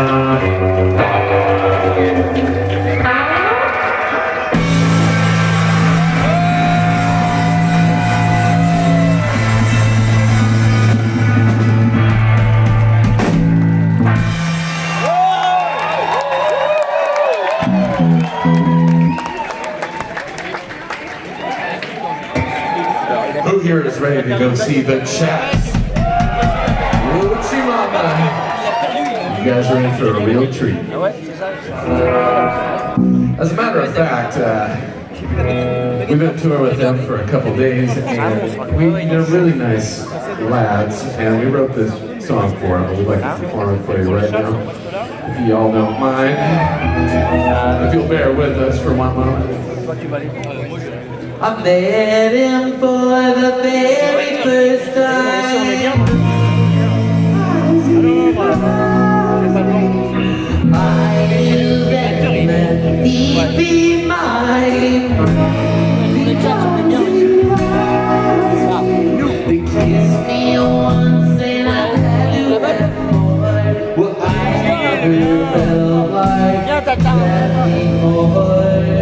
Who here is ready to go see the Chats? You guys are in for a real treat. As a matter of fact, we've been touring with them for a couple days, and they're really nice lads, and we wrote this song for them. We'd like to perform it for you right now, if you all don't mind. If you'll bear with us for one moment. I met him for the very first time. I knew that he'd be mine. They kissed me once and I had to let more. Well, I never felt like that before.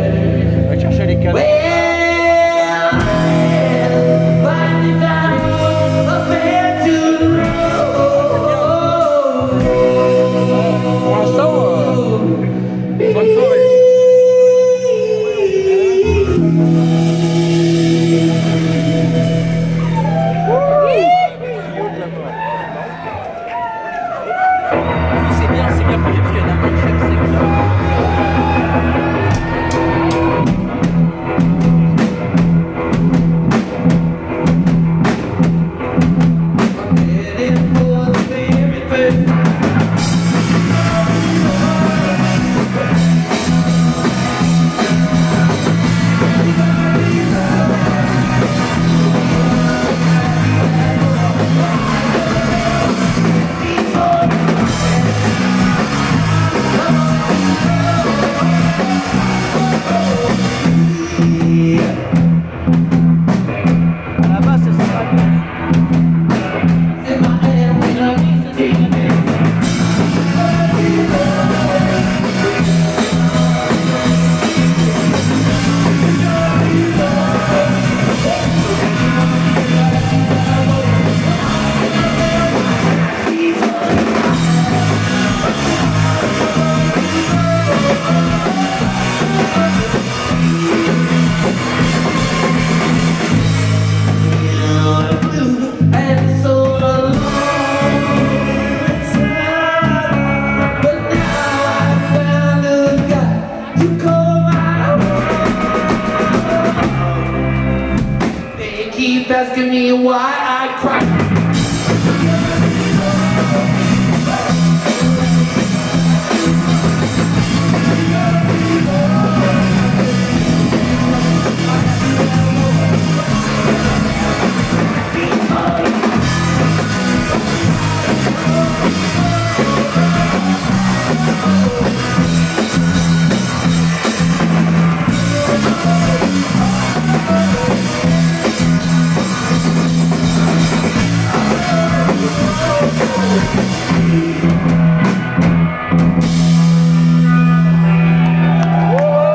Asking me why I cry.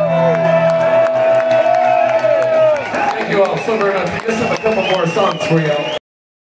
Thank you all so very much. We just have a couple more songs for you.